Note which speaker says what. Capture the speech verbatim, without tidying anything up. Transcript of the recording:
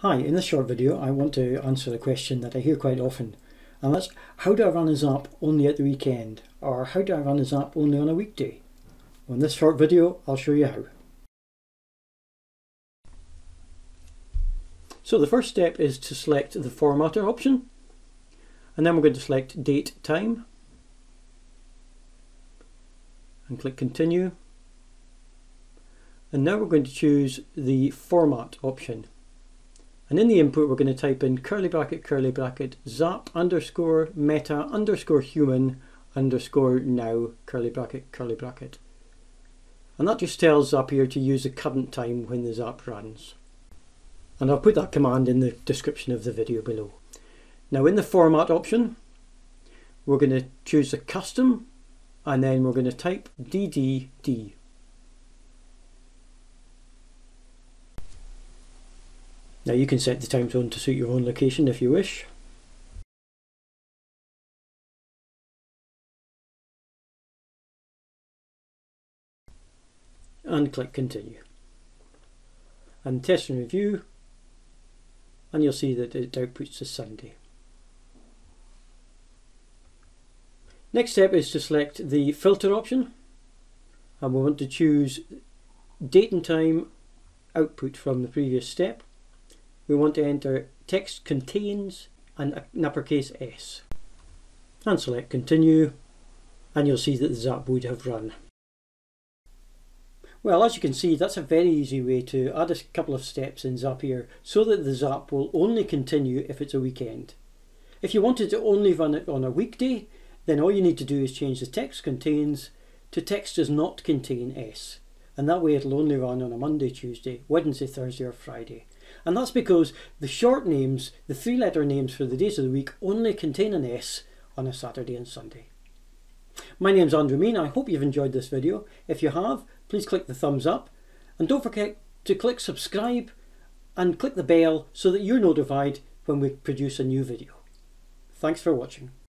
Speaker 1: Hi, in this short video I want to answer a question that I hear quite often, and that's how do I run a Zap only at the weekend, or how do I run a Zap only on a weekday? Well, in this short video I'll show you how. So the first step is to select the formatter option, and then we're going to select date time and click continue, and now we're going to choose the format option. And in the input we're going to type in curly bracket curly bracket zap underscore meta underscore human underscore now curly bracket curly bracket. And that just tells Zapier to use the current time when the Zap runs. And I'll put that command in the description of the video below. Now in the format option we're going to choose the custom, and then we're going to type D D D. Now you can set the time zone to suit your own location if you wish. And click continue. And test and review, and you'll see that it outputs to Sunday. Next step is to select the filter option, and we want to choose date and time output from the previous step. We want to enter text contains and an uppercase S, and select continue, and you'll see that the Zap would have run. Well, as you can see, that's a very easy way to add a couple of steps in Zapier so that the Zap will only continue if it's a weekend. If you wanted to only run it on a weekday, then all you need to do is change the text contains to text does not contain S, and that way it'll only run on a Monday, Tuesday, Wednesday, Thursday or Friday. And that's because the short names, the three letter names for the days of the week, only contain an S on a Saturday and Sunday. My name's Andrew Mean. I hope you've enjoyed this video. If you have, please click the thumbs up, and don't forget to click subscribe and click the bell so that you're notified when we produce a new video. Thanks for watching.